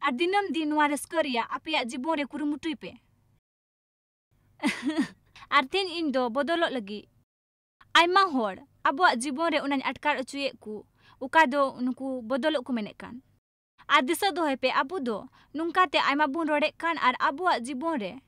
Ar dinam din noa raska reya apeyak jibon re kurumutui pe. Ar tin ᱤᱧ ᱫᱚ ᱵᱚᱫᱚᱞᱚᱜ ᱞᱟᱹᱜᱤᱫ ᱟᱭᱢᱟ ᱦᱚᱲ ᱟᱵᱚᱣᱟᱜ ᱡᱤᱵᱚᱱ ᱨᱮ ᱚᱱᱟᱧ ᱟᱴᱠᱟᱨ ᱚᱪᱚᱭᱮᱫ ᱠᱚ ᱚᱠᱟ ᱫᱚ ᱱᱩᱠᱩ ᱵᱚᱫᱚᱞᱚᱜ ᱠᱚ ᱢᱮᱱᱮᱫ ᱠᱟᱱ ᱟᱨ ᱫᱤᱥᱟᱹ ᱫᱚᱦᱚᱭ ᱯᱮ ᱟᱵᱚ ᱫᱚ ᱱᱚᱝᱠᱟᱛᱮ ᱟᱭᱢᱟ ᱵᱚᱱ ᱨᱚᱲᱮᱫ ᱠᱟᱱ ᱟᱨ ᱟᱵᱚᱣᱟᱜ ᱡᱤᱵᱚᱱ ᱨᱮ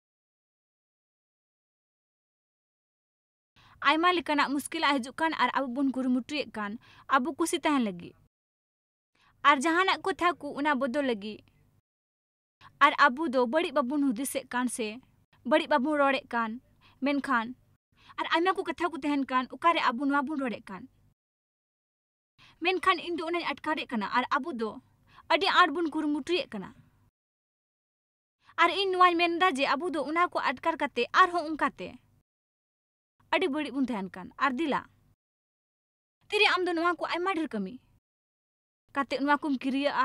ᱟᱭᱢᱟ ᱞᱮᱠᱟᱱᱟᱜ ᱢᱩᱥᱠᱤᱞᱟᱜ ᱦᱤᱡᱩᱜ ᱠᱟᱱ ᱟᱨ ᱟᱵᱚ ᱵᱚᱱ ᱠᱩᱨᱩᱢᱩᱴᱩᱭᱮᱫ ᱠᱟᱱ ᱟᱵᱚ ᱠᱩᱥᱤ ᱛᱟᱦᱮᱱ ᱞᱟᱹᱜᱤᱫ ᱟᱨ ᱡᱟᱦᱟᱱᱟᱜ ᱠᱟᱛᱷᱟ ᱠᱚ ᱚᱱᱟ ᱵᱚᱫᱚᱞ ᱞᱟᱹᱜᱤᱫ ᱟᱨ ᱟᱵᱚ ᱫᱚ ᱵᱟᱹᱲᱤᱡ ᱵᱟᱵᱚᱱ ᱦᱩᱫᱤᱥᱮᱫ ᱠᱟᱱ ᱥᱮ ᱵᱟᱹᱲᱤᱡ ᱵᱟᱵᱚᱱ ᱨᱚᱲᱮᱫ ᱠᱟᱱ ᱢᱮᱱᱠᱷᱟᱱ ᱟᱨ ᱟᱭᱢᱟ ᱠᱚ ᱠᱟᱛᱷᱟ ᱠᱚ ᱛᱟᱦᱮᱱ ᱠᱟᱱ ᱚᱠᱟᱨᱮ ᱟᱵᱚ ᱱᱚᱣᱟ ᱵᱚᱱ ᱨᱚᱲᱮᱫ ᱠᱟᱱ ᱢᱮᱱᱠᱷᱟन ᱤᱧ ᱫᱚ ᱚᱱᱟᱧ ᱟᱴᱠᱟᱨᱮᱫ ᱠᱟᱱᱟ ᱟᱨ ᱟᱵᱚ ᱫᱚ ᱟᱹᱰᱤ ᱟᱸᱴ ᱵᱚᱱ ᱠᱩᱨᱩᱢᱩᱴᱩᱭᱮᱫ ᱠᱟᱱᱟ ᱟᱨ ᱤᱧ ᱱᱚᱣᱟᱧ ᱢᱮᱱᱫᱟ ᱡᱮ ᱟᱵᱚ ᱫᱚ ᱚᱱᱟ ᱠᱚ ᱟᱴᱠᱟᱨ ᱠᱟᱛᱮ ᱟᱨᱦᱚᱸ ᱚᱱᱠᱟᱛᱮ ᱟᱹᱰᱤ ᱵᱟᱹᱲᱤᱡ ᱵᱚᱱ ᱛᱟᱦᱮᱱ ᱠᱟᱱ ᱟᱨ ᱫᱤᱞᱟ ᱛᱤᱨᱮ ᱟᱢ ᱫᱚ ᱱᱚᱣᱟ ᱠᱚ ᱟᱭᱢᱟ ᱰᱷᱮᱨ ᱠᱟᱹᱢᱤ ᱠᱟᱛᱮ ᱱᱚᱣᱟ ᱠᱚᱢ ᱠᱤᱨᱤᱭᱟᱜᱼᱟ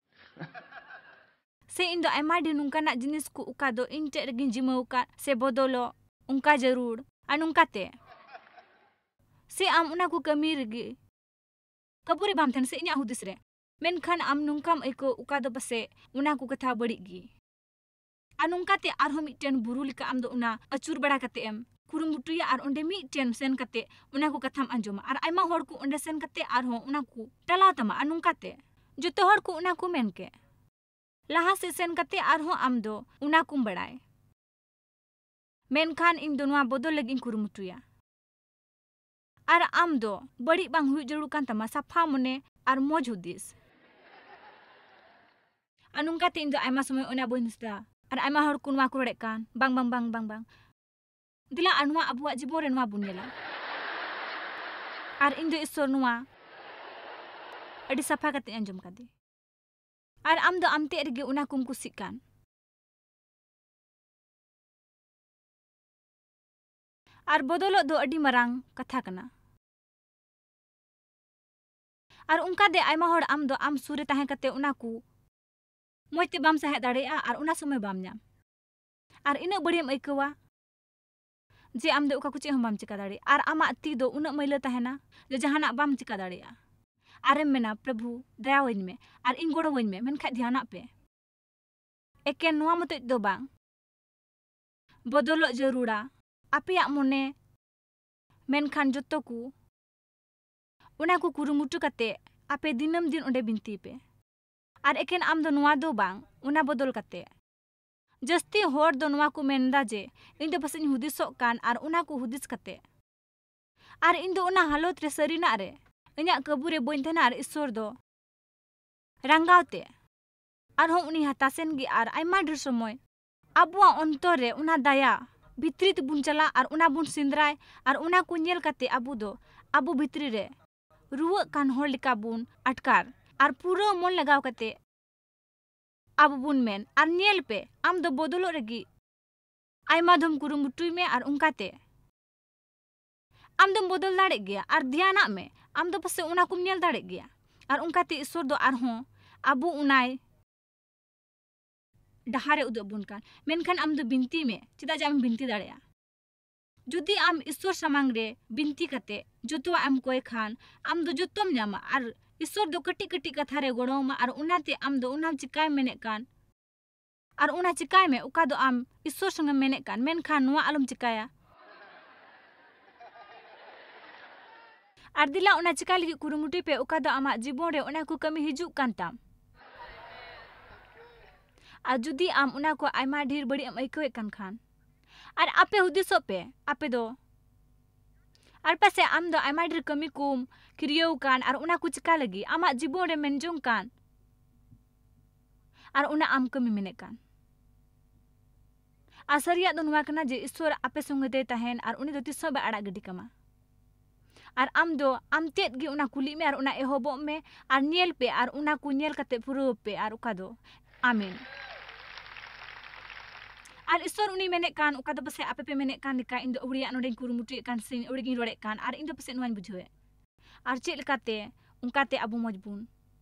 ᱥᱮ ᱤᱧ ᱫᱚ ᱟᱭᱢᱟ ᱰᱷᱮᱨ ᱱᱚᱝᱠᱟᱱᱟᱜ ᱡᱤᱱᱤᱥ ᱠᱚ ᱚᱠᱟ ᱫᱚ ᱤᱧ ᱴᱷᱮᱡ ᱨᱮᱜᱤᱧ ᱡᱤᱢᱟᱹᱣ ᱟᱠᱟᱫ ᱥᱮ ᱵᱚᱫᱚᱞᱚᱜ ᱚᱱᱠᱟ ᱡᱟᱹᱨᱩᱲ ᱟᱨ ᱱᱚᱝᱠᱟᱛᱮ ᱥᱮ ᱟᱢ ᱚᱱᱟ ᱠᱚ ᱠᱟᱹᱢᱤ ᱨᱮᱜᱮ ᱠᱟᱵᱩᱨᱮ ᱵᱟᱢ ᱛᱟᱦᱮᱱ ᱥᱮ ᱤᱧᱟᱹᱜ ᱦᱩᱫᱤᱥ ᱨᱮ ᱢᱮᱱᱠᱷᱟᱱ ᱟᱢ ᱱᱚᱝᱠᱟᱢ ᱟᱹᱭᱠᱟᱹᱣ ᱚᱠᱟ ᱫᱚ ᱯᱟᱥᱮ ᱚᱱᱟ ᱠᱚ ᱠᱟᱛᱷᱟ ᱵᱟᱹᱲᱤᱡ ᱜᱮ ᱟᱨ ᱱᱚᱝᱠᱟᱛᱮ ᱟᱨᱦᱚᱸ ᱢᱤᱫᱴᱮᱱ ᱵᱩᱨᱩ ᱞᱮᱠᱟ ᱟᱢ ᱫᱚ ᱚᱱᱟ ᱟᱹᱪᱩᱨ ᱵᱟᱲᱟ ᱠᱟᱛᱮ ᱮᱢ ᱠᱩᱨᱩᱢᱩᱴᱩᱭᱟ ᱟᱨ ᱚᱸᱰᱮ ᱢᱤᱫᱴᱮᱱ ᱥᱮᱱ ᱠᱟᱛᱮ ᱚᱱᱟ ᱠᱚ ᱠᱟᱛᱷᱟᱢ ᱟᱸᱡᱚᱢᱟ ᱟᱨ ᱟᱭᱢᱟ ᱦᱚᱲ ᱠᱚ ᱚᱸᱰᱮ ᱥᱮᱱ ᱠᱟᱛᱮ ᱟᱨᱦᱚᱸ ᱚᱱᱟ ᱠᱚ ᱴᱟᱞᱟᱣ ᱛᱟᱢᱟ ᱟᱨ ᱱᱚᱝᱠᱟᱛᱮ ᱡᱚᱛᱚ ᱦᱚᱲ ᱠᱚ ᱚᱱᱟ ᱠᱚ ᱢᱮᱱ ᱠᱮ ᱞᱟᱦᱟ ᱥᱮᱫ ᱥᱮᱱ ᱠᱟᱛᱮ ᱟᱨᱦᱚᱸ ᱟᱢ ᱫᱚ ᱚᱱᱟ ᱠᱚᱢ ᱵᱟᱲᱟᱭ ᱢᱮᱱᱠᱷᱟन ᱤᱧ ᱫᱚ ᱱᱚᱣᱟ ᱵᱚᱫᱚᱞ ᱞᱟᱹᱜᱤᱫ ᱤᱧ ᱠᱩᱨᱩᱢᱩᱴᱩᱭᱟ ᱟᱨ ᱟᱢ ᱫᱚ ᱵᱟᱹᱲᱤᱡ ᱵᱟᱝ ᱦᱩᱭᱩᱜ ᱡᱟᱹᱨᱩᱲ ᱠᱟᱱ ᱛᱟᱢᱟ ᱥᱟᱯᱷᱟ ᱢᱚᱱᱮ ᱟᱨ ᱢᱚᱡᱽ ᱦᱩᱫᱤᱥ ᱟᱨ ᱱᱚᱝᱠᱟᱛᱮ ᱤᱧ ᱫᱚ ᱟᱭᱢᱟ ᱥᱚᱢᱚᱭ ᱚᱱᱟ ᱵᱟᱹᱧ ᱦᱩᱫᱤᱥᱟ ᱟᱨ ᱟᱭᱢᱟ ᱦᱚᱲ ᱠᱚ ᱱᱚᱣᱟ ᱠᱚ ᱨᱚᱲᱮᱫ ᱠᱟᱱ ᱵᱟᱝ ᱫᱤᱞᱟ ᱟᱨ ᱱᱚᱣᱟ ᱟᱵᱚᱣᱟᱜ ᱡᱤᱵᱚᱱ ᱨᱮ ᱱᱚᱣᱟ ᱵᱚᱱ ᱧᱮᱞᱟ ᱟᱨ ᱤᱧ ᱫᱚ ᱤᱥᱥᱚᱨ ᱱᱚᱣᱟ ᱟᱹᱰᱤ ᱥᱟᱯᱷᱟ ᱠᱟᱛᱮ ᱟᱸᱡᱚᱢ ᱠᱟᱫᱮ ᱟᱨ ᱟᱢ ᱫᱚ ᱟᱢᱛᱮ ᱨᱮᱜᱮ ᱚᱱᱟ ᱠᱚᱢ ᱠᱩᱥᱤᱜ ᱠᱟᱱ ᱟᱨ ᱵᱚᱫᱚᱞᱚᱜ ᱫᱚ ᱟᱹᱰᱤ ᱢᱟᱨᱟᱝ ᱠᱟᱛᱷᱟ ᱠᱟᱱᱟ ᱟᱨ ᱚᱱᱠᱟᱛᱮ ᱟᱭᱢᱟ ᱦᱚᱲ ᱟᱢ ᱫᱚ ᱟᱢ ᱥᱩᱨ ᱨᱮ ᱛᱟᱦᱮᱸ ᱠᱟᱛᱮ ᱚᱱᱟ ᱠᱚ ᱢᱚᱡᱽ ᱛᱮ ᱵᱟᱢ ᱥᱟᱦᱮᱸᱫ ᱫᱟᱲᱮᱭᱟᱜᱼᱟ ᱟᱨ ᱚᱱᱟ ᱥᱚᱢᱚᱭ ᱵᱟᱢ ᱧᱟᱢ ᱟᱨ ᱤᱱᱟᱹᱜ ᱵᱟᱹᱲᱤᱡ ᱮᱢ ᱟᱹᱭᱠᱟᱹᱣᱟ ᱡᱮ ᱟᱢ ᱫᱚ ᱚᱠᱟ ᱠᱚ ᱪᱮᱫ ᱦᱚᱸ ᱵᱟᱢ ᱪᱤᱠᱟ ᱫᱟᱲᱮᱭᱟᱜᱼᱟ ᱟᱨ ᱟᱢᱟᱜ ᱛᱤ ᱫᱚ ᱩᱱᱟᱹᱜ ᱢᱟᱹᱭᱞᱟᱹ ᱛᱟᱦᱮᱱᱟ ᱡᱮ ᱡᱟᱦᱟᱱᱟᱜ ᱵᱟᱢ ᱪᱤᱠᱟ ᱫᱟᱲᱮᱭᱟᱜᱼᱟ ᱟᱨᱮᱢ ᱢᱮᱱᱟ ᱯᱨᱚᱵᱷᱩ ᱫᱟᱭᱟᱣᱟᱹᱧ ᱢᱮ ᱟᱨ ᱤᱧ ᱜᱚᱲᱚᱣᱟᱹᱧ ᱢᱮ ᱢᱮᱱᱠᱷᱟᱡ ᱫᱷᱮᱭᱟᱱᱟᱜ ᱯᱮ ᱮᱠᱮᱱ ᱱᱚᱣᱟ ᱢᱚᱛᱚᱡ ᱫᱚ ᱵᱟᱝ ᱵᱚᱫᱚᱞᱚᱜ ᱡᱟᱹᱨᱩᱲᱟ ᱟᱯᱮᱭᱟᱜ ᱢᱚᱱᱮ ᱢᱮᱱᱠᱷᱟन ᱡᱚᱛᱚ ᱠᱚ ᱚᱱᱟ ᱠᱚ ᱠᱩᱨᱩᱢᱩᱴᱩ ᱠᱟᱛᱮ ᱟᱯᱮ ᱫᱤᱱᱟᱹᱢ ᱫᱤᱱ ᱚᱸᱰᱮ ᱵᱤᱱᱛᱤ ᱯᱮ ᱟᱨ ᱮᱠᱮᱱ ᱟᱢ ᱫᱚ ᱱᱚᱣᱟ ᱫᱚ ᱵᱟᱝ ᱚᱱᱟ ᱵᱚᱫᱚᱞ ᱠᱟᱛᱮ ᱡᱟᱹᱥᱛᱤ ᱦᱚᱲ ᱫᱚ ᱱᱚᱣᱟ ᱠᱚ ᱢᱮᱱᱫᱟ ᱡᱮ ᱤᱧ ᱫᱚ ᱯᱟᱥᱮᱡ ᱤᱧ ᱦᱩᱫᱤᱥᱚᱜ ᱠᱟᱱ ᱟᱨ ᱚᱱᱟ ᱠᱚ ᱦᱩᱫᱤᱥ ᱠᱟᱛᱮ ᱟᱨ ᱤᱧ ᱫᱚ ᱚᱱᱟ ᱦᱟᱞᱚᱛ ᱨᱮ ᱥᱟᱹᱨᱤᱱᱟᱜ ᱨᱮ ᱤᱧᱟᱹᱜ ᱠᱟᱹᱵᱩ ᱨᱮ ᱵᱟᱹᱧ ᱛᱟᱦᱮᱱᱟ ᱟᱨ ᱤᱥᱥᱚᱨ ᱫᱚ ᱨᱟᱸᱜᱟᱣ ᱛᱮ ᱟᱨᱦᱚᱸ ᱩᱱᱤ ᱦᱟᱛᱟᱥᱮᱱ ᱜᱮ ᱟᱨ ᱟᱭᱢᱟ ᱰᱷᱮᱨ ᱥᱚᱢᱚᱭ ᱟᱵᱚᱣᱟᱜ ᱚᱱᱛᱚᱨ ᱨᱮ ᱚᱱᱟ ᱫᱟᱭᱟ ᱵᱷᱤᱛᱨᱤ ᱛᱮᱵᱚᱱ ᱪᱟᱞᱟᱜ ᱟᱨ ᱚᱱᱟ ᱵᱚᱱ ᱥᱮᱸᱫᱽᱨᱟᱭ ᱟᱨ ᱚᱱᱟ ᱠᱚ ᱧᱮᱞ ᱠᱟᱛᱮ ᱟᱵᱚ ᱫᱚ ᱟᱵᱚ ᱵᱷᱤᱛᱨᱤ ᱨᱮ ᱨᱩᱣᱟᱹᱜ ᱠᱟᱱ ᱦᱚᱲ ᱞᱮᱠᱟ ᱵᱚᱱ ᱟᱴᱠᱟᱨ ᱟᱨ ᱯᱩᱨᱟᱹ ᱢᱚᱱ ᱞᱟᱜᱟᱣ ᱠᱟᱛᱮ ᱟᱵᱚ ᱵᱚᱱ ᱢᱮᱱ ᱟᱨ ᱧᱮᱞ ᱯᱮ ᱟᱢ ᱫᱚ ᱵᱚᱫᱚᱞᱚᱜ ᱨᱮᱜᱮ ᱟᱭᱢᱟ ᱫᱷᱚᱢ ᱠᱩᱨᱩᱢᱩᱴᱩᱭ ᱢᱮ ᱟᱨ ᱚᱱᱠᱟᱛᱮ ᱟᱢ ᱫᱚᱢ ᱵᱚᱫᱚᱞ ᱫᱟᱲᱮᱜ ᱜᱮᱭᱟ ᱟᱨ ᱫᱷᱮᱭᱟᱱᱟᱜ ᱢᱮ ᱟᱢ ᱫᱚ ᱯᱟᱥᱮ ᱚᱱᱟ ᱠᱚᱢ ᱧᱮᱞ ᱫᱟᱲᱮᱜ ᱜᱮᱭᱟ ᱟᱨ ᱚᱱᱠᱟᱛᱮ ᱤᱥᱥᱚᱨ ᱫᱚ ᱟᱨᱦᱚᱸ ᱟᱵᱚ ᱚᱱᱟᱭ ᱰᱟᱦᱟᱨᱮ ᱩᱫᱩᱜ ᱵᱚᱱ ᱠᱟᱱ ᱢᱮᱱᱠᱷᱟᱱ ᱟᱢ ᱫᱚ ᱵᱤᱱᱛᱤ ᱢᱮ ᱪᱮᱫᱟᱜ ᱡᱮ ᱟᱢ ᱵᱤᱱᱛᱤ ᱫᱟᱲᱮᱭᱟᱜᱼᱟ ᱡᱩᱫᱤ ᱟᱢ ᱤᱥᱥᱚᱨ ᱥᱟᱢᱟᱝ ᱨᱮ ᱵᱤᱱᱛᱤ ᱠᱟᱛᱮ ᱡᱚᱛᱚᱣᱟᱜ ᱮᱢ ᱠᱚᱭ ᱠᱷᱟᱱ ᱟᱢ ᱫᱚ ᱡᱚᱛᱚᱢ ᱧᱟᱢᱟ ᱟᱨ ᱤᱥᱥᱚᱨ ᱫᱚ ᱠᱟᱹᱴᱤᱡ ᱠᱟᱹᱴᱤᱡ ᱠᱟᱛᱷᱟ ᱨᱮ ᱜᱚᱲᱚᱣᱟᱢᱟ ᱟᱨ ᱚᱱᱟᱛᱮ ᱟᱢ ᱫᱚ ᱚᱱᱟ ᱪᱤᱠᱟᱭ ᱢᱮᱱᱮᱫ ᱠᱟᱱ ᱟᱨ ᱚᱱᱟ ᱪᱤᱠᱟᱭ ᱢᱮ ᱚᱠᱟ ᱫᱚ ᱟᱢ ᱤᱥᱥᱚᱨ ᱥᱚᱸᱜᱮ ᱢᱮᱱᱮᱫ ᱠᱟᱱ ᱢᱮᱱᱠᱷᱟन ᱱᱚᱣᱟ ᱟᱞᱚᱢ ᱪᱤᱠᱟᱭᱟ ᱟᱨ ᱫᱤᱞᱟ ᱚᱱᱟ ᱪᱤᱠᱟᱭ ᱞᱟᱹᱜᱤᱫ ᱠᱩᱨᱩᱢᱩᱴᱩᱭ ᱯᱮ ᱚᱠᱟ ᱫᱚ ᱟᱢᱟᱜ ᱡᱤᱵᱚᱱ ᱨᱮ ᱚᱱᱟ ᱠᱚ ᱠᱟᱹᱢᱤ ᱦᱤᱡᱩᱜ ᱠᱟᱱ ᱛᱟᱢ ᱟᱨ ᱡᱩᱫᱤ ᱟᱢ ᱚᱱᱟ ᱠᱚ ᱟᱭᱢᱟ ᱰᱷᱮᱨ ᱵᱟᱹᱲᱤᱡ ᱮᱢ ᱟᱹᱭᱠᱟᱹᱣᱮᱫ ᱠᱟᱱ ᱠᱷᱟᱱ ᱟᱨ ᱟᱯᱮ ᱦᱩᱫᱤᱥᱚᱜ ᱯᱮ ᱟᱯᱮ ᱫᱚ ᱟᱨ ᱯᱟᱥᱮ ᱟᱢ ᱫᱚ ᱟᱭᱢᱟ ᱰᱷᱮᱨ ᱠᱟᱹᱢᱤ ᱠᱚᱢ ᱠᱤᱨᱤᱭᱟᱹᱣ ᱠᱟᱱ ᱟᱨ ᱚᱱᱟ ᱠᱚ ᱪᱤᱠᱟ ᱞᱟᱹᱜᱤᱫ ᱟᱢᱟᱜ ᱡᱤᱵᱚᱱ ᱨᱮ ᱢᱮᱱ ᱡᱚᱝ ᱠᱟᱱ ᱟᱨ ᱚᱱᱟ ᱟᱢ ᱠᱟᱹᱢᱤ ᱢᱮᱱᱮᱫ ᱠᱟᱱ ᱟᱨ ᱥᱟᱹᱨᱤᱭᱟᱜ ᱫᱚ ᱱᱚᱣᱟ ᱠᱟᱱᱟ ᱡᱮ ᱤᱥᱥᱚᱨ ᱟᱯᱮ ᱥᱚᱸᱜᱮ ᱛᱮ ᱛᱟᱦᱮᱱ ᱟᱨ ᱩᱱᱤ ᱫᱚ ᱛᱤᱥ ᱦᱚᱸ ᱵᱟᱭ ᱟᱲᱟᱜ ᱜᱤᱰᱤ ᱠᱟᱢᱟ ᱟᱨ ᱟᱢ ᱫᱚ ᱟᱢ ᱛᱮᱫ ᱜᱮ ᱚᱱᱟ ᱠᱩᱞᱤᱜ ᱢᱮ ᱟᱨ ᱚᱱᱟ ᱮᱦᱚᱵᱚᱜ ᱢᱮ ᱟᱨ ᱧᱮᱞ ᱯᱮ ᱟᱨ ᱚᱱᱟ ᱠᱚ ᱧᱮᱞ ᱠᱟᱛᱮ ᱯᱩᱨᱟᱹᱣ ᱯᱮ ᱟᱨ ᱚᱠᱟ ᱫᱚ ᱟᱢᱮᱱ ᱟᱨ ᱤᱥᱥᱚᱨ ᱩᱱᱤ ᱢᱮᱱᱮᱫ ᱠᱟᱱ ᱚᱠᱟ ᱫᱚ ᱯᱟᱥᱮ ᱟᱯᱮ ᱯᱮ ᱢᱮᱱᱮᱫ ᱠᱟᱱ ᱞᱮᱠᱟ ᱤᱧ ᱫᱚ ᱟᱹᱣᱲᱤᱭᱟᱜ ᱱᱚᱰᱮᱧ ᱠᱩᱨᱩᱢᱩᱴᱩᱭᱮᱫ ᱠᱟᱱ ᱥᱮ ᱟᱹᱣᱲᱤᱜᱤᱧ ᱨᱚᱲᱮᱫ ᱠᱟᱱ ᱟᱨ ᱤᱧ ᱫᱚ ᱯᱟᱥᱮ ᱱᱚᱣᱟᱧ ᱵᱩᱡᱷᱟᱹᱣᱮᱫ ᱟᱨ ᱪᱮᱫ ᱞᱮᱠᱟᱛᱮ ᱚᱱᱠᱟᱛᱮ ᱟᱵᱚ ᱢᱚᱡᱽ ᱵᱚᱱ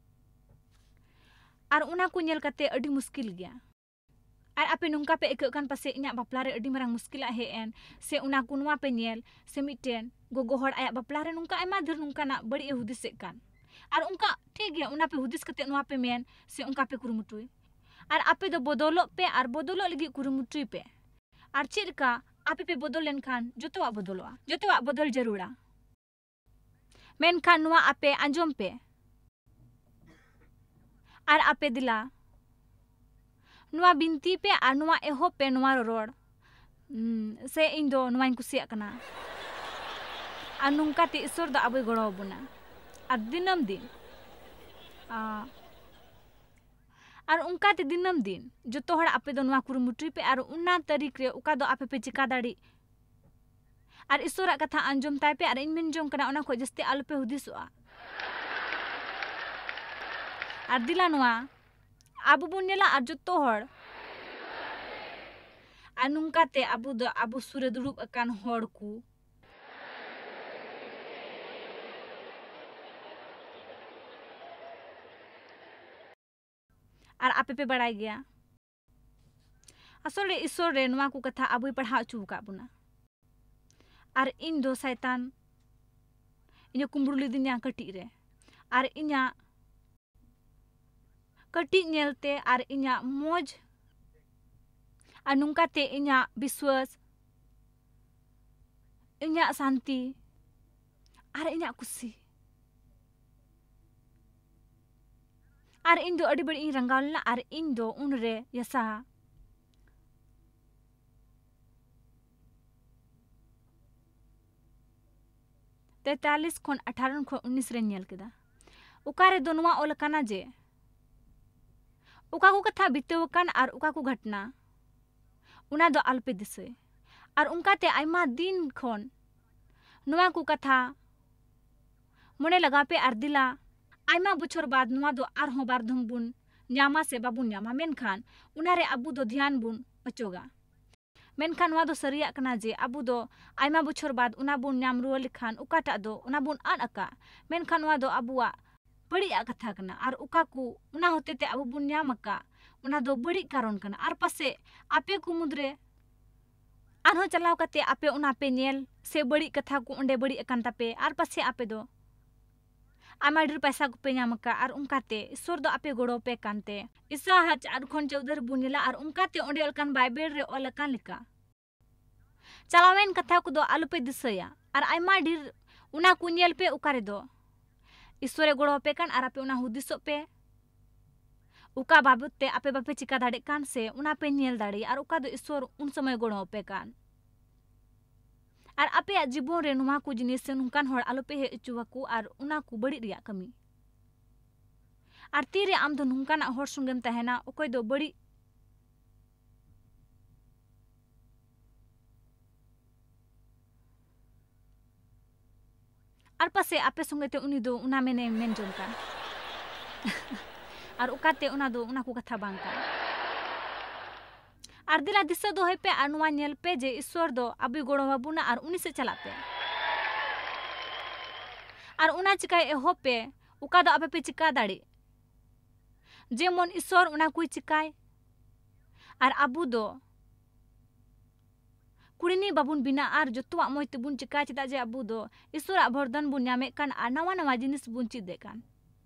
ᱟᱨ ᱚᱱᱟ ko ᱧᱮᱞ ᱠᱟᱛᱮ ᱟᱹᱰᱤ ᱢᱩᱥᱠᱤᱞ ᱜᱮᱭᱟ ᱟᱨ ᱟᱯᱮ ᱱᱚᱝᱠᱟ ᱯᱮ ᱟᱹᱭᱠᱟᱹᱜ ᱠᱟᱱ ᱯᱟᱥᱮ ᱤᱧᱟᱹᱜ ᱵᱟᱯᱞᱟ ᱨᱮ ᱟᱹᱰᱤ ᱢᱟᱨᱟᱝ ᱢᱩᱥᱠᱤᱞᱟᱜ ᱦᱮᱡ ᱮᱱ ᱥᱮ ᱚᱱᱟ ko ᱱᱚᱣᱟ ᱯᱮ ᱧᱮᱞ ᱥᱮ ᱢᱤᱫᱴᱮᱱ ᱜᱚᱜᱚ ᱦᱚᱲ ᱟᱭᱟᱜ ᱵᱟᱯᱞᱟ ᱨᱮ ᱱᱚᱝᱠᱟ ᱟᱭᱢᱟ ᱰᱷᱮᱨ ᱱᱚᱝᱠᱟᱱᱟᱜ ᱵᱟᱹᱲᱤᱡ ᱮ ᱦᱩᱫᱤᱥᱮᱫ ᱠᱟᱱ Ar unka ठीक गया उना पे हुदिस कते नोआ पे मेन से उनका पे कुरुमुटुई ar ape do bodolok pe ar bodolok lagi kurumutui pe ar chedka ape pe bodol lenkhan jotowa bodoloa jotowa bodol jarura menkhan noa ape anjom pe ar ape dila noa binti pe ar noa eho pe noa roror se indo noa kusiak kana ar nungka te isor da abu goro buna ar dinam din ar unka te dinam din joto hor ape do noa kurumutui pe ar unna tarik re uka do ape pe chika dadi ar isora katha anjom tai pe ar inmin jong kana ona khoj jasti alu pe hudisoa ar dila noa abu bun nyela ar joto hor ar nungka te abu do abu sure durup akan hor ku ar ape pe badai gaya asole isor re noa ku katha abui padha chu ka buna ar indo shaitan inya kumburu lidinya kati re ar inya kati nyelte ar inya moj ar nungka te inya biswas inya santi ar inya kusi ar indo adi badi ing rangalna ar indo unre yasa 43 खन 18 खन 19 रे nail केदा उकारे दोनवा ओल काना जे उका को कथा बितेव कान are उका को घटना उना दो अल्पे दिसे आर उनकाते आइमा दिन खन नवा को कथा मने लगा पे आर दिला आइमा बछर बाद नवा दो आर हो बार धम बुन न्यामा से बाबुन न्यामा मेनखान उनारे अबु दो ध्यान बुन अचोगा मेनखान नवा दो सरिया कना जे अबु दो आइमा बछर बाद उना बुन न्याम रुआ लिखान उकाटा दो उना बुन आन अका मेनखान नवा दो अबुआ बड़ी कथा कना आर उका को उना होते ते अबु बुन न्याम अका उना दो बड़ी कारण कना आर पासे आपे को मुद्रे आन हो चलाव कते आपे उना पे नेल से बड़ी कथा को उंडे बड़ी अकन तापे आर पासे आपे दो आमाडर पैसा को पे न्याम अका आर उनकाते ईश्वर दो आपे गोड़ो पे कानते इसा हज आर खन चौधर बुनिला आर उनकाते उंडे अलकन बाइबल रे अलकन लिका चलावेन कथा को दो आलु पे दिसया आर आइमा ढेर उना को नेल पे उकारे दो ईश्वरे गोड़ो पे कान आर आपे उना हुदिसो पे उका बाबते आपे बापे चिका दाड़े कान से उना पे नेल दाड़ी आर उका दो ईश्वर उन समय गोड़ो पे कान आर आपे जीवन रे नुमा को जिनिस से नुकान होड़ आलु पे हे चुवाकू आर उना को बड़ी रिया कमी आर तीरे आम दो नुकान होड़ संगेम तहना ओकोय दो बड़ी आर पासे आपे संगेते उनी दो उना मेने मेन जोंका आर उकाते उना दो उना को कथा बांका आर दिला दिसा दो है पे अनुवा नेल पे जे ईश्वर दो अबी गोड़ो बाबुना आर उनी से चला पे आर उना चिकाय एहो पे उका दो आपे पे चिका दाड़ी जे मन ईश्वर उना कोई चिकाय आर अबु दो कुड़ीनी बाबुन बिना आर जतुआ मोय ते बुन चिका चिदा जे अबु दो ईश्वर आभरदन बुन न्यामे कान आर नवा नवा जिनिस बुन चिदे कान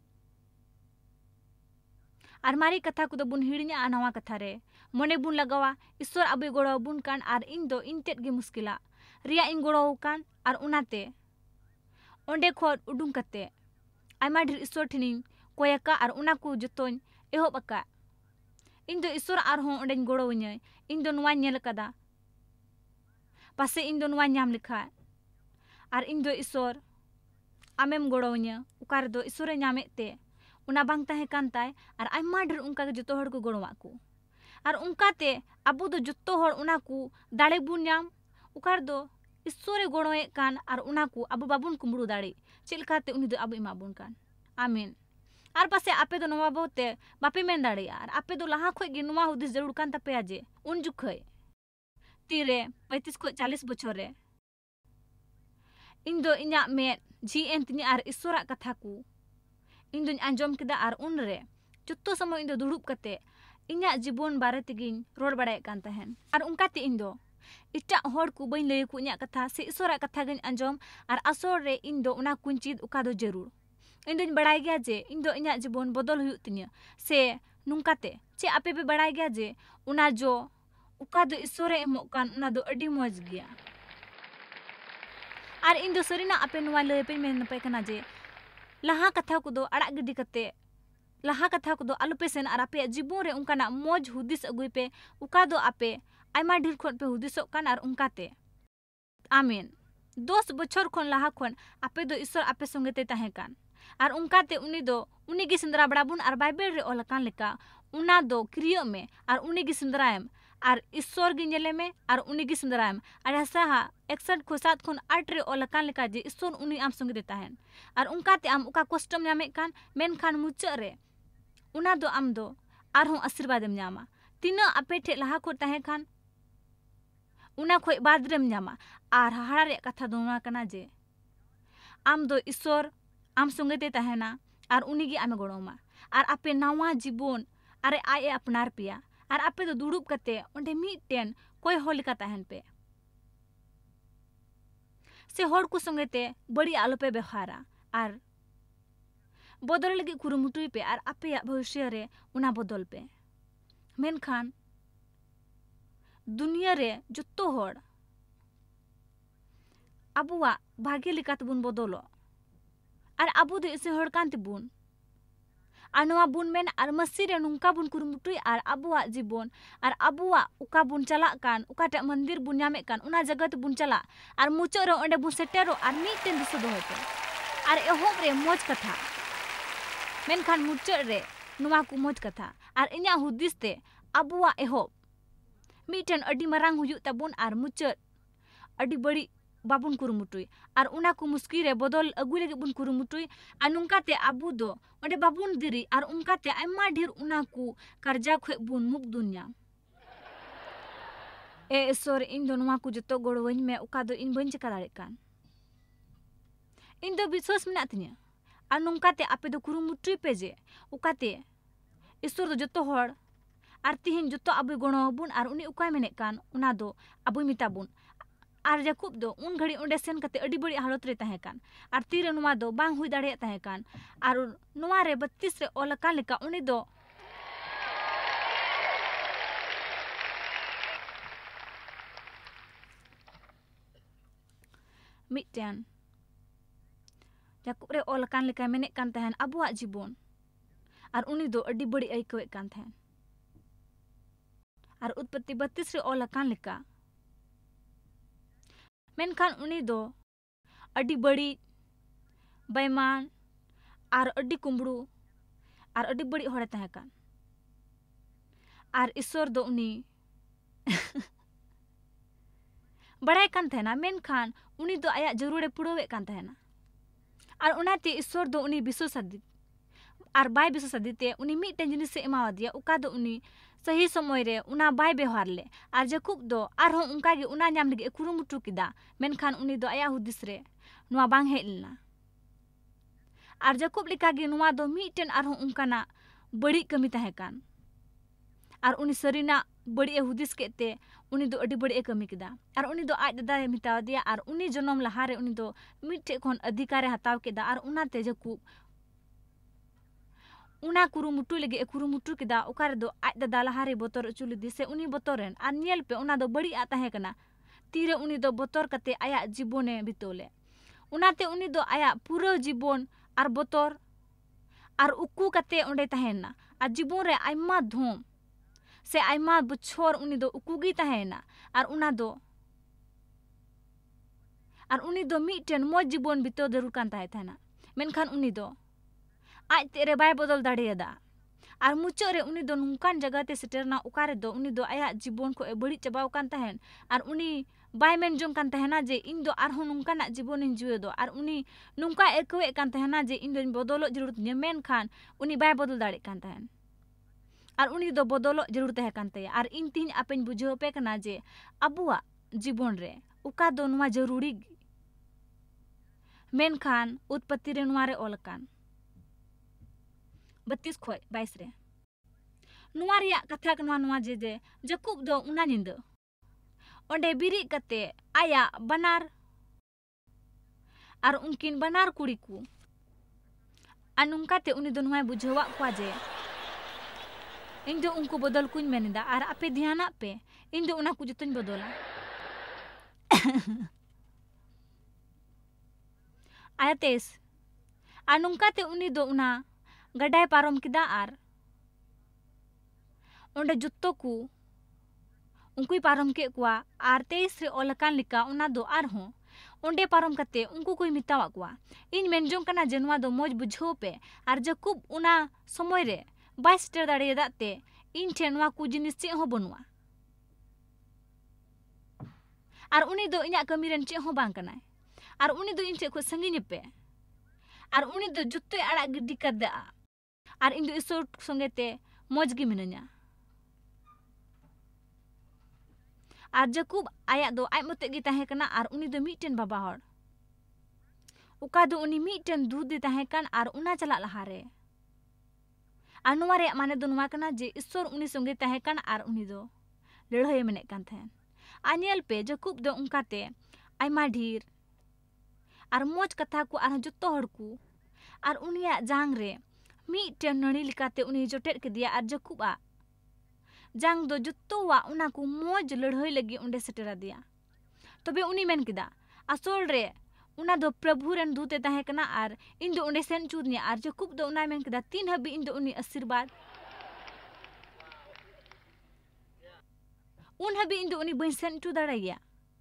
आर मारी कथा को दो बुन हिड़िया नवा कथा रे मने बुन लगावा ईश्वर अबे गोड़ो बुन कान आर इन दो इन तेट गे मुश्किला रिया इन गोड़ो कान आर उनाते ओंडे खोद उडुंग कते आइमा ढेर ईश्वर ठिनी कोयका आर उना को जतोन एहोब अका इन दो ईश्वर आर हो ओंडे गोड़ो वने इन दो नवा नेल कदा पासे इन दो नवा न्याम लिखा आर इन दो ईश्वर आमेम गोड़ो वने उकार दो ईश्वर न्यामे ते उना बांग ताहे कान ताय आर आइमा ढेर उनका जतो हड़ को गोड़वा को आर उनकाते अबु दो जतो हड़ उना को दाड़े बुन न्याम उकार दो ईश्वरे गोड़ोए कान आर उना को अबु बाबुन कुमड़ू दाड़ी चिलकाते उनी दो अबु इमा बुन कान आमीन आर पासे आपे दो नवा बहुते बापे मेन दाड़ी आर आपे दो लहा खोय गे नवा हुदिस जरूर कान तपे जे उन जुखय तीरे 35 को 40 बछर रे इन दो इन्या मे जी एन तिनी आर ईश्वरा कथा को इन दो आंजम केदा आर उन रे जत्तो समय इन दो दुड़ुब कते इन्या जीवन बारे तेगिन रोड बड़ाय कान तहन आर उनकाते इन दो इटा होड़ को बइन लय को इन्या कथा से ईश्वरा कथा गन आंजम आर असर रे इन दो उना कुंचिद उका दो जरूर इन दोñ बड़ाय गया जे इन दो इᱧाᱜ जीवन बदल हुयु तिᱧा से नुंकाते चे आपे पे बड़ाय गया जे उना जो उका दो ईश्वरे एमोग कान उना दो अडी मौज गया और इन दो सरीना आपे नुवा लय पे मेन पे कना जे लहा कथा को दो अड़ा गिडी कते लहा कथा को दो आलुपे सेन और आपे जीवन रे उनकाना मौज हुदिस अगुय पे उका दो आपे आयमा ढेर खन पे हुदिसोग कान और उनकाते आमीन 10 बछर खन लहा खन आपे दो ईश्वर आपे संगे ते ताहे कान और उनकाते उनी दो उनी गी सेंद्रा बड़ाबुन और बाइबल रे ओलकान लेका उना दो क्रिया में और उनी गी सेंद्राएम और ईश्वर गी नेले में और उनी गी सेंद्राएम और ऐसा 61 खो 7 खन 8 रे ओलकान लेका जे ईश्वर उनी आम संगे ते ताहेन और उनकाते आम उका कष्टम नामे कान मेन खान मुच्चा रे उना दो आम दो आरहों आशीर्वादम नामा तीना आपे ठे लहा को ताहे खान उना खोय बादरेम नामा और हाहाड़ा रे कथा दोना कना जे आम दो ईश्वर आम संगे ते ताहेना और उनी गी आमे गड़ोमा और आपे नवा जीवन अरे आए अपनार पिया और आपे दो दुड़ुब कते ओंडे मिटेन कोई होलिका ताहेन पे से होड़ को संगे ते बड़ी आलो पे बेहारा और बदल लगी कुरुमुटुई पे और आपे या भविष्य रे उना बदल पे मेनखान दुनिया रे जुत्तो होड़ अबुआ भाग्य लिकात बुन बदलो और अबु दो इसे होड़ कांति बुन और बुन मेन और मसी रे नुंका बुन कुरुमुटुई और अबुआ जीवन और अबुआ उका बुन चला कान उकाटा मंदिर बुन नामे कान उना जगत बुन चला और मुचो रे ओंडे बुन सेटेरो और मीटेन दिसो दोहते और एहोब रे मौज कथा मेनखान मुचो रे नुवा को मौज कथा और इन्या हुदिस ते अबुआ एहोब मीटेन अडी मरांग हुयु तबुन और मुचो अडी बड़ी बाबुन कुरुमुटुई और उना को मुस्की रे बदल अगु लगे बुन कुरुमुटुई और नुंकाते अबु दो ओंडे बाबुन दिरी और उनकाते आयमा ढेर उना को कर्जा खो बुन मुक दुनिया ए ईश्वर इन दो नुवा को जतो गड़वኝ में उका दो इन बंच चका दाड़े कान इन दो विश्वास मेना तिनिया और नुंकाते आपे दो कुरुमुटुई पे जे उकाते ईश्वर दो जतो होड़ और तिहिन जतो अबु गणो बुन और उनी उकाय मेने कान उना दो अबु मिता बुन और जाकुब दो उन घड़ी ओंडे सेन कते अडी बड़ी हालत रे ताहे कान और तीरे नुवा दो बांग हुई दाड़े ताहे कान और नुवा रे 32 रे ओलकान लेका उनी दो मिटेन जाकुब रे ओलकान लेका मेने कान ताहेन अबुआ जीवन और उनी दो अडी बड़ी आइकवे कान ताहेन और उत्पत्ति 32 रे ओलकान लेका मेनखान उनी दो अडी बड़ी बेईमान और अडी कुंबड़ू और अडी बड़ी होड़े ताहे कान और ईश्वर दो उनी बड़ाय कान थाहेना मेनखान उनी दो आया जरूरे पुड़ावे कान थाहेना और उनाते ईश्वर दो उनी विश्वासादि और बाय विश्वासादिते उनी मिटेन जिनिस से एमावा दिया उका दो उनी सही समय रे उना बाय व्यवहार ले और जाकुब दो आरहों उनका गे उना नाम लगे कुरुमुटु किदा मेनखान उनी दो आया हुदिस रे नुआ बांग हेज लेना और जाकुब लिका गे नुआ दो मिटेन आरहों उनकाना बड़ी कमी ताहे कान और उनी सरीना बड़ी हुदिस केते उनी दो अडी बड़ी कमी किदा और उनी दो आज दादा मिता दिया और उनी जन्म लहा रे उनी दो मिटे खन अधिकार हताव केदा और उनाते जाकुब उना कुरुमुटु लगे कुरुमुटु किदा उकारे दो आज दादा लहा रे बतर चुली दिसे उनी बतरेन और नेल पे उना दो बड़ी आ ताहे कना तीरे उनी दो बतर कते आया जीवने बितोले उनाते उनी दो आया पूरा जीवन और बतर और उकू कते ओंडे ताहेना और जीवन रे आयमा धूम से आयमा बछोर उनी दो उकुगी ताहेना और उनी दो मिटेन मौज जीवन बितो जरूर कान ताहेना मेनखान उनी दो आज तेरे बाय बदल दाड़ेदा और मुचाद रे उनी दो नुकान जगह ते सेटरना उकारे दो उनी दो आया जीवन को बड़ी चबाव कान ताहेन और उनी बाय मेन जों कान ताहेना जे इन दो आरहों नुकाना जीवन इन जुए दो और उनी नुका एकवे कान ताहेना जे इन दो बदलो जरूरत ने मेनखान उनी बाय बदल दाड़े कान ताहेन और उनी दो बदलो जरूर ताहे कान ताया और इन तीन आपेन बुझाव पे कना जे अबुआ जीवन रे उका दो नुआ जरूरी मेनखान उत्पत्ति रे नुआ रे ओलकान 32 खोय 22 रे नुआ रिया कथा कनवा नुआ जे जाकुब दो उना निंदा ओंडे बिरी कते आया बनार और उनकिन बनार कुड़ी को Ar nungkate uni do nuai buझावा kwa je ᱤᱧ ᱫᱚ ᱩᱱᱠᱩ ᱵᱚᱫᱚᱞ ᱠᱩᱧ ᱢᱮᱱᱮᱫᱟ ᱟᱨ ᱟᱯᱮ ᱫᱷᱮᱭᱟᱱᱟᱜ ᱯᱮ ᱤᱧ ᱫᱚ ᱚᱱᱟ ᱠᱚ ᱡᱚᱛᱚᱧ ᱵᱚᱫᱚᱞᱟ ᱟᱭᱟᱛᱮᱥ ᱟᱨ ᱱᱚᱝᱠᱟᱛᱮ ᱩᱱᱤ ᱫᱚ ᱚᱱᱟ ᱜᱟᱰᱟᱭ ᱯᱟᱨᱚᱢ ᱠᱮᱫᱟ ᱟᱨ ᱚᱸᱰᱮ ᱡᱚᱛᱚ ᱠᱚ ᱩᱱᱠᱩᱭ ᱯᱟᱨᱚᱢ ᱠᱮᱫ ᱠᱚᱣᱟ ᱟᱨ 23 ᱨᱮ ᱚᱞ ᱟᱠᱟᱱ ᱞᱮᱠᱟ ᱚᱱᱟ ᱫᱚ ᱟᱨᱦᱚᱸ ᱚᱸᱰे ᱯᱟᱨᱚᱢ ᱠᱟᱛᱮ ᱩᱱᱠᱩ ᱠᱚᱭ ᱢᱮᱛᱟᱣᱟᱜ ᱠᱚᱣᱟ ᱤᱧ ᱢᱮᱱᱡᱚᱝ ᱠᱟᱱᱟ ᱡᱮ ᱱᱚᱣᱟ ᱫᱚ ᱢᱚᱡᱽ ᱵᱩᱡᱷᱟᱹᱣ ᱯᱮ ᱟᱨ ᱡᱟᱠᱩᱵ ᱚᱱᱟ ᱥᱚᱢᱚᱭ ᱨᱮ ᱵᱟᱭ ᱥᱮᱴᱮᱨ ᱫᱟᱲᱮᱭᱟᱫᱟ ᱛᱮ ᱤᱧ ᱴᱷᱮᱱ ᱱᱚᱣᱟ ᱠᱚ ᱡᱤᱱᱤᱥ ᱪᱮᱫ ᱦᱚᱸ ᱵᱟᱹᱱᱩᱜᱼᱟ ᱟᱨ ᱩᱱᱤ ᱫᱚ ᱤᱧᱟᱹᱜ ᱠᱟᱹᱢᱤ ᱨᱮᱱ ᱪᱮᱫ ᱦᱚᱸ ᱵᱟᱝ ᱠᱟᱱᱟᱭ ᱟᱨ ᱩᱱᱤ ᱫᱚ ᱤᱧ ᱴᱷᱮᱱ ᱠᱷᱚᱱ ᱥᱟᱺᱜᱤᱧ ᱯᱮ ᱟᱨ ᱩᱱᱤ ᱫᱚ ᱡᱚᱛᱚᱭ ᱟᱲᱟᱜ ᱜᱤᱰᱤ ᱠᱟᱫᱟ ᱟᱨ ᱤᱧ ᱫᱚ ᱤᱥᱚᱨ ᱥᱚᱸᱜᱮ ᱛᱮ ᱢᱚᱡᱽ ᱜᱮ ᱢᱤᱱᱟᱹᱧᱟ ᱟᱨ ᱡᱟᱠᱩᱵ ᱟᱭᱟᱜ ᱫᱚ ᱟᱡ ᱢᱚᱛᱮ ᱜᱮ ᱛᱟᱦᱮᱸ ᱠᱟᱱᱟ ᱟᱨ ᱩᱱᱤ ᱫᱚ ᱢᱤᱫᱴᱮᱱ ᱵᱟᱵᱟ ᱦᱚᱲ ᱚᱠᱟ ᱫᱚ ᱩᱱᱤ ᱢᱤᱫᱴᱮᱱ ᱫᱩᱫ ᱛᱟᱦᱮᱸ ᱠᱟᱱ ᱟᱨ ᱚᱱᱟ ᱪᱟᱞᱟᱜ ᱞᱟᱦᱟᱨᱮ ᱟᱨ ᱱᱚᱣᱟ ᱨᱮᱭᱟᱜ ᱢᱟᱱᱮ ᱫᱚ ᱱᱚᱣᱟ ᱠᱟᱱᱟ ᱡᱮ ᱤᱥᱚᱨ ᱩᱱᱤ ᱥᱚᱸᱜᱮ ᱛᱟᱦᱮᱸ ᱠᱟᱱ ᱟᱨ ᱩᱱᱤ ᱫᱚ ᱞᱟᱹᱲᱦᱟᱹᱭ ᱢᱮᱱᱮᱫ ᱠᱟᱱ ᱛᱟᱦᱮᱸ ᱟᱨ ᱧᱮᱞ ᱯᱮ ᱡᱟᱠᱩᱵ ᱫᱚ ᱚᱱᱠᱟᱛᱮ ᱟᱭᱢᱟ ᱰᱷᱤᱨ ᱟᱨ ᱢᱚᱡᱽ ᱠᱟᱛᱷᱟ ᱠᱚ ᱟᱨᱦᱚᱸ ᱡᱚᱛᱚ ᱦᱚᱲ ᱠᱚ ᱟᱨ ᱩᱱᱤᱭᱟᱜ ᱡᱟᱝ ᱨᱮ ᱢᱤᱫᱴᱮᱱ ᱱᱟᱹᱲᱤ ᱞᱮᱠᱟᱛᱮ ᱩᱱᱤ ᱡᱚᱴᱮᱫ ᱠᱮᱫᱮᱭᱟ ᱟᱨ ᱡᱟᱠᱩᱵᱟᱜ ᱡᱟᱝ ᱫᱚ ᱡᱚᱛᱚᱣᱟᱜ ᱚᱱᱟ ᱠᱚ ᱢᱚᱡᱽ ᱞᱟᱹᱲᱦᱟᱹᱭ ᱞᱟᱹᱜᱤᱫ ᱚᱸᱰᱮ ᱥᱮᱴᱮᱨ ᱟᱫᱮᱭᱟ ᱛᱚᱵᱮ ᱩᱱᱤ ᱢᱮᱱ ᱠᱮᱫᱟ ᱟᱥᱚᱞ ᱨᱮ ᱚᱱᱟ ᱫᱚ ᱯᱨᱚᱵᱷᱩ ᱨᱮᱱ ᱫᱩᱛᱮ ᱛᱟᱦᱮᱸ ᱠᱟᱱᱟ ᱟᱨ ᱤᱧ ᱫᱚ ᱚᱸᱰᱮ ᱥᱮᱱ ᱪᱩᱫᱤᱧᱟ ᱟᱨ ᱡᱟᱠᱩᱵ ᱫᱚ ᱚᱱᱟᱭ ᱢᱮᱱ ᱠᱮᱫᱟ ᱛᱤᱱ ᱦᱟᱹᱵᱤᱡ ᱤᱧ ᱫᱚ ᱩᱱᱤ ᱟশীর্বাদ उन हबी इन दो उनी बई सेन टू दाड़ाइया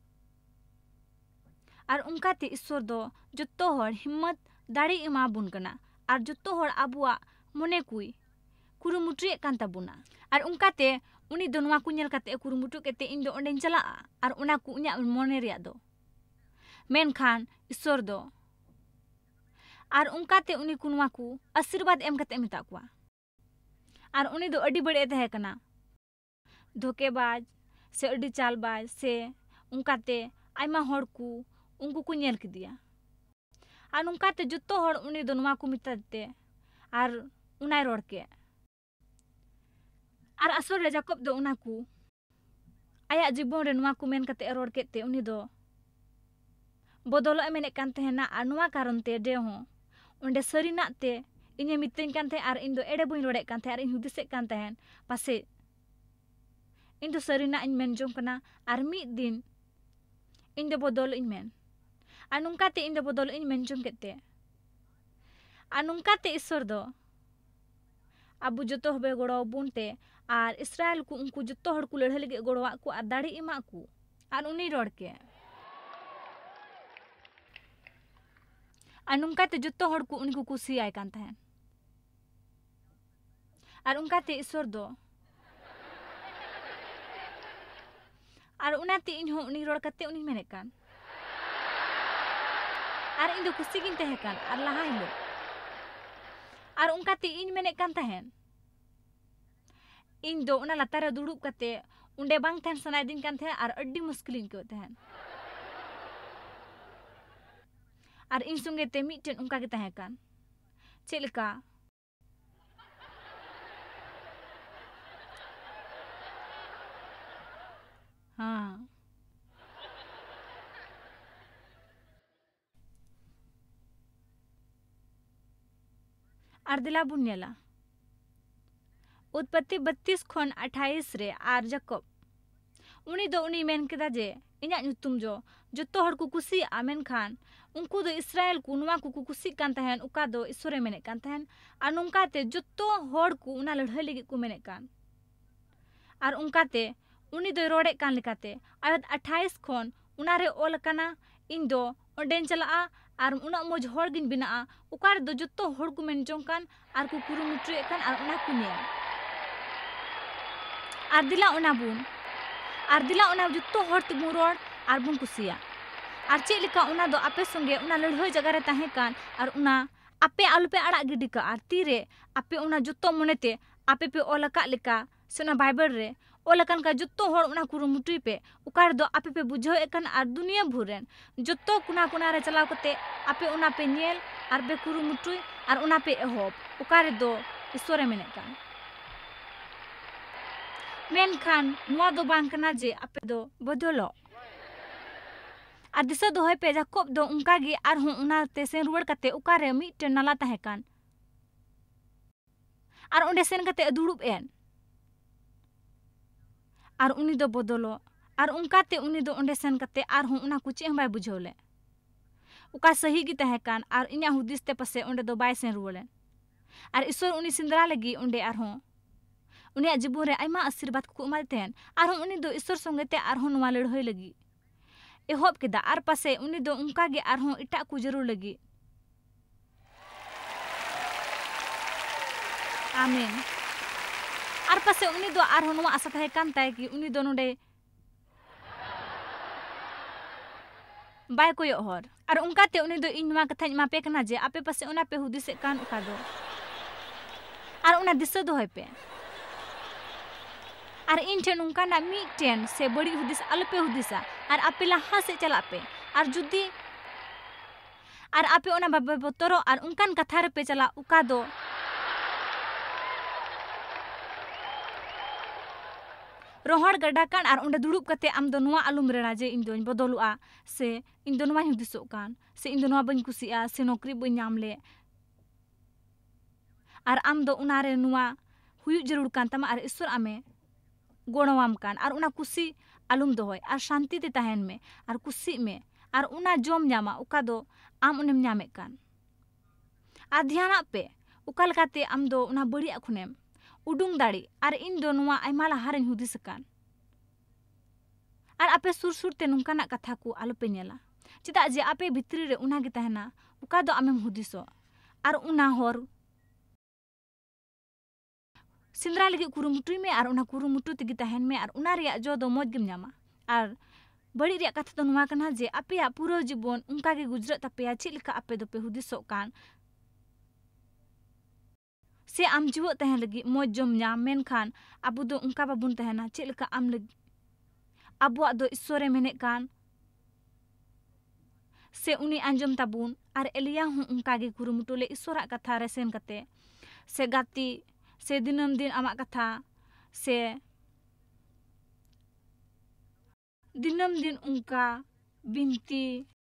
और उनकाते ईश्वर दो जत्तो हर हिम्मत दाड़ी एमा बुन कना और जत्तो हर आबुआ मने कुई कुरुमुट्री कान ताबुना और उनकाते उनी दो नवा कु नेल काते कुरुमुट्रु केते इन दो ओंडेन चला और उना कु उन्या मने रिया दो मेनखान ईश्वर दो और उनकाते उनी कु नवा कु आशीर्वाद एम काते मेता कुआ और उनी दो अडी बड़े तहे कना धोकेबाज से अडी चालबाज से उनकाते आयमा हर कु उनको को नेल किदिया और उनकाते जत्तो हर उनी दो नवा कु मिताते और उनाय रोड के और असर रे जाकब दो उना कु आया जीवन रे नवा कु मेन काते रोड केते उनी दो बदल मेने कान तहेना और नवा कारण ते दे हो ओंडे सरीना ते इने मितेन कान थे और इन दो एडे बई रोडे कान थे और इन हुदिसे कान तहेन पासे इन दो सरीना इन मेन जों कना और मी दिन इन दो बदल इन मेन और नुंकाते इन दो बदल इन मेन जों केते और नुंकाते ईश्वर दो आबु जतो हबे गोड़ो बुनते और इस्राएल को उनको जतो हड़ को लड़े लगे गोड़वा को और दाड़ी एमा को और उनी रोड के और नुंकाते जतो हड़ को उनको कुसी आय कान तहेन और उनकाते ईश्वर दो और उनाते इन हो उनी रोड कते उनी मेने कान और इन दो कुसी गिन तहे कान और लहा हिलो और उनकाते इन मेने कान तहेन इन दो उना लतारे दुड़ुब कते उंडे बांग तहेन सनाय दिन कान तहे और अड्डी मुश्किलिन को तहेन और इन संगे ते मिटन उनका के तहे कान चेलका हाँ और दिला बुनियाला उत्पत्ति 32 खन 28 रे आर जाकब उनी दो उनी मेन केदा जे इन्या नुतुम जो जतो हड़ को कुसी आमेन खान उनको दो इस्राएल को नुवा को कुसी कान तहेन उका दो ईश्वरे मेने कान तहेन और उनकाते जतो हड़ को उना लड़ाई लगी को मेने कान और उनकाते उनी दो रोडे कान लिकाते आयत 28 खन उनारे ओल काना इन दो ओंडेन चला और उना मज हड़ गिन बिना उकार दो जतो हड़ को मेन जों कान और को कुरुमुट्रे कान और उना को ने और दिला उना बुन और दिला उना जतो हड़ तिगु रोड और बुन कुसिया और चे लिका उना दो आपे संगे उना लड़ाई जगह रे ताहे कान और उना आपे आलुपे आड़ा गिडी का और तीरे आपे उना जतो मनेते आपे पे ओलका लिका सुना बाइबल रे ओलकन का जतो हड़ उना कुरुमुट्री पे उकार दो आपे पे बुझाव एकन और दुनिया भुरेन जतो कुना कुना रे चलाव कते आपे उना पे नेल और बे कुरुमुट्री और उना पे एहोब उकार दो ईश्वरे मेने कान मेन खान नुआ दो बांग कना जे आपे दो बदलो और दिशा दो है पे जाकब दो उनका गे और हूं उना ते से रुवड़ कते उकारे मिटन नाला ताहे कान ar onde sen kate durup en ar uni do bodolo ar ungkate uni do onde sen kate ar hon una ku cheh bai bujhole uka sahi gi tahekan ar inya hudis te pase onde do bai sen ruwalen ar isor uni sindra lagi onde ar hon uni ajibun re aima आशीर्वाद ku emal ten ar hon uni do isor songe te ar hon wa ledhoi lagi ehop keda ar pase uni do unka ge ar hon ita ku jarur lagi amen ar pase uni do ar hon wa asa tahekan tai ki uni do node bai koyo hor ar unka te uni do inwa kathany ma pe kana je ape pase ona pe hudise kan uka do ar una disa do hoy pe ar in ten unka na mi ten se badi hudis alpe hudisa ar ape laha se chala pe ar judi ar ape ona babe botoro ar unkan kathar pe chala uka do rohor gada kan ar onde dudup kate am do noa alum rena je इन दोन बदलुआ से इन दोन मा हुदिसो kan se इन दोन बाñ कुसिया से नौकरी बाñ नाम ले ar am do unare noa हुयु जरूर kan tama ar Ishwar ame गोणवाम kan ar una kusi alum dohoy ar shanti te tahen me ar kusi me ar una jom nyama uka do am unem nyame kan ar dhyana pe ukal kate am do una bari akhunem udung dadi ar in do noa aimala haren hudisakan ar ape sur sur te nungkana katha ku alope nyela chida je ape bitri re una gi tahena uka do amem hudiso ar una hor sindra lagi kurumutu me ar una kurumutu tegi tahen me ar una riya jo do moj gem nyama ar bari riya katha do noa kana je ape ya puro jibon unka ge gujrat ape ya chilika ape do pe hudiso kan से आम जीवो तहन लगी मौज जम nya मेनखान abu do unka babun tahena chilika am lagi abuak do ईश्वरे मेने kan से uni anjom tabun ar elia hu unka ge kurumutu le ईश्वरा कथा रेसेन kate से gati से dinam din amak katha से dinam din unka binti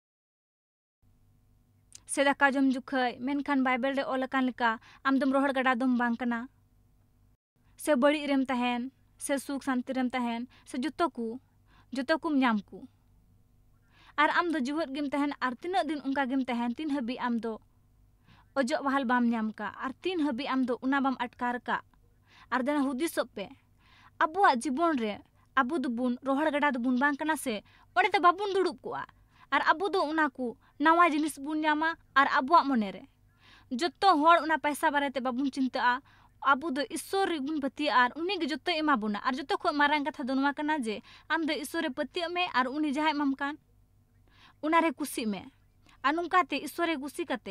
से दाका जम जुखै मेनखान Bible रे ओलकान लेका आमदम रोहड़ गडा दम बांग कना से बड़ी रेम तहन से सुख शांति रेम तहन से जुतो कुम ᱧᱟᱢ ku ar am do juhut gem तहन ar tina din unka gem तहन tin habi am do ojo wahal bam ᱧᱟᱢ ka ar tin habi am do una bam atkar ka ar dana hudisop pe abuwa jibon re abu dubun rohड़ gada dubun bang kana se ore te babun dudup ku ar abu do una ku nawa jinis bun nyama ar abuak monere joto hor una paisa barete babun cinta abu do ईश्वर गुण पति ar uni ge joto ema buna ar joto kho marang katha do noa kana je am do ईश्वरे पति me ar uni jahai mam kan una re kusi me anungka te ईश्वरे kusi kate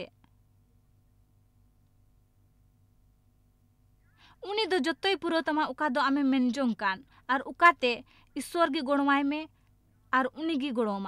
uni do jotoi puro tama uka do ame menjong kan ar uka te Ishwar ge gonwai me ar uni ge goroma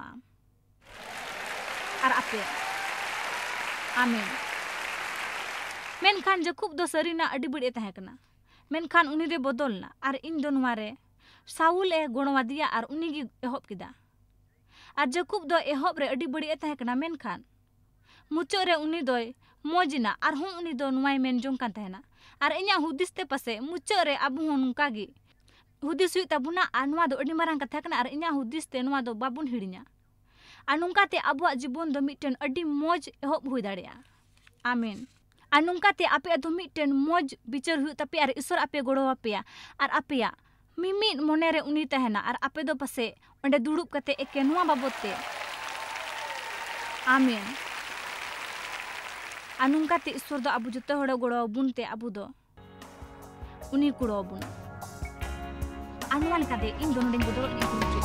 ar ape amen मेनखान जकुब दो Serena अडी बड़ी तहे कना मेनखान उनी रे बदलना are in दो नवारे Saul A गोणवादिया are उनी गी एहब किदा आर जकुब दो एहब रे अडी बड़ी तहे कना मेनखान मुचो रे उनी दोय मोजिना आर हूं उनी दो नुवाई मेनजों kan तहेना आर इन्या हुदिस ते पसे मुचो रे अबु हूं नुका गी हुदिस हुई तबुना आर नुवा दो अडी मारang कथा कना आर इन्या हुदिस ते नुवा दो बाबुन हिड़िnya anungka te abuak jibon do mitten adi moj ehop hui dareya amen anungka te ape do mitten moj bicar hu tapi ar Ishwar ape godo apeya ar apeya mimit monere uni tahena ar ape do pase onde dudup kate eke nuwa babote amen anungka te Ishwar do abu joto hore godo bunte abu do uni kudo bun anual kade in don den godo ni kunci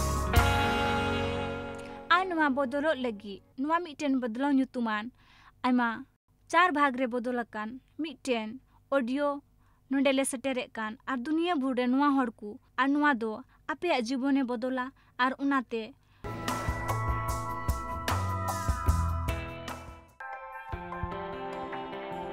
नुआ बदलो लगी नुआ मिटेन बदलो nyutuman आइमा 4 भाग रे बदलकान मिटेन audio नोंडेले सटेरे can't are दुनिया भुरे नुआ हड़कू आर नुआ दो आपे जीवने बदला आर उनाते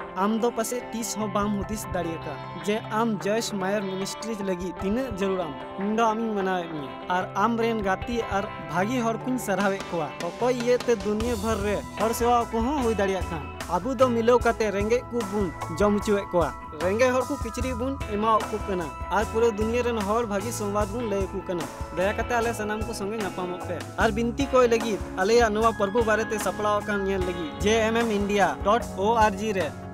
आम दो पासे तीस हो बाम हुदिस दाड़ियाका जे आम जॉयस मायर मिनिस्ट्रीज लगी तीना जरूराम इंदो आमी मनावे मी और आम रेन गाती और भागी हर कुन सरहावे कोआ अकोय ये ते दुनिया भर रे हर सेवा को होई दाड़िया खान आबू दो मिलो काते रेंगे को बुन जम चुए कोआ रेंगे हर को किचरी बुन एमा को कना और पूरे दुनिया रेन हर भागी संवाद बुन ले को कना दया काते आले सनाम को संगे नापामो पे और बिनती कोय लगी आले नवा प्रभु बारे ते सपड़ाव कान नेल लगी JMM India.org रे